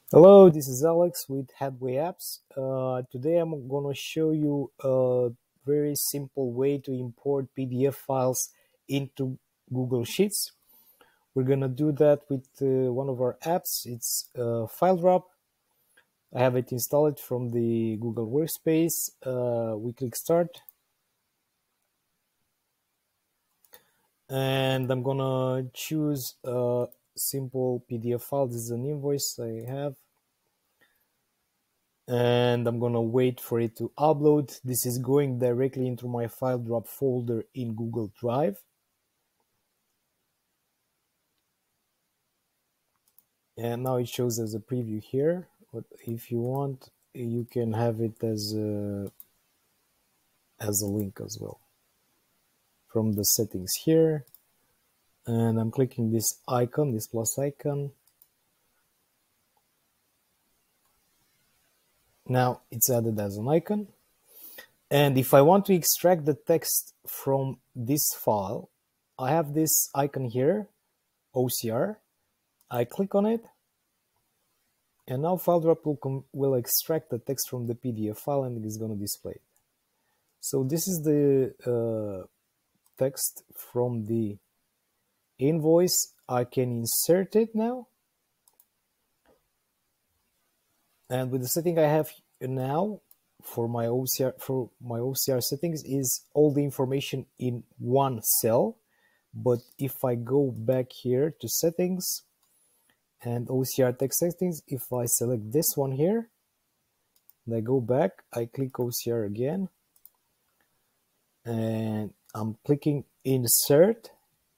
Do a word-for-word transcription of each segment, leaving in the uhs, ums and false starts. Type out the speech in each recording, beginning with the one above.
Hello, this is Alex with Headway Apps. Uh, today I'm going to show you a very simple way to import P D F files into Google Sheets. We're going to do that with uh, one of our apps. It's uh, FileDrop. I have it installed from the Google Workspace. Uh, we click Start. And I'm going to choose a simple P D F file. This is an invoice I have. And I'm gonna wait for it to upload. This is going directly into my FileDrop folder in Google Drive. And now it shows as a preview here, but if you want, you can have it as a, as a link as well from the settings here. And I'm clicking this icon, this plus icon. Now it's added as an icon. And if I want to extract the text from this file, I have this icon here, O C R. I click on it, and now FileDrop will, will extract the text from the P D F file and it is going to display it. So this is the uh, text from the invoice. I can insert it now. And with the setting I have now for my O C R, for my O C R settings is all the information in one cell. But if I go back here to settings, and O C R text settings, if I select this one here, and I go back, I click O C R again, and I'm clicking insert.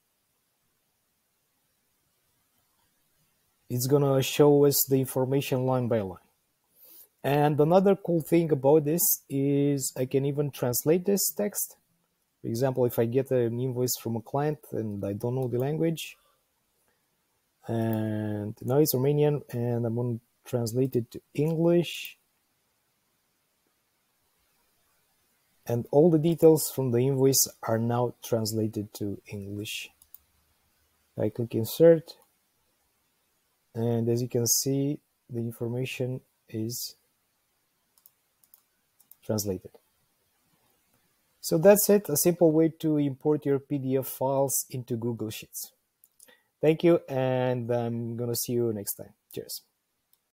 It's gonna show us the information line by line. And another cool thing about this is I can even translate this text. For example, if I get an invoice from a client and I don't know the language, and now it's Romanian, and I'm going to translate it to English, and all the details from the invoice are now translated to English. I click insert, and as you can see, the information is translated. So that's it, a simple way to import your P D F files into Google Sheets. Thank you, and I'm gonna see you next time. Cheers.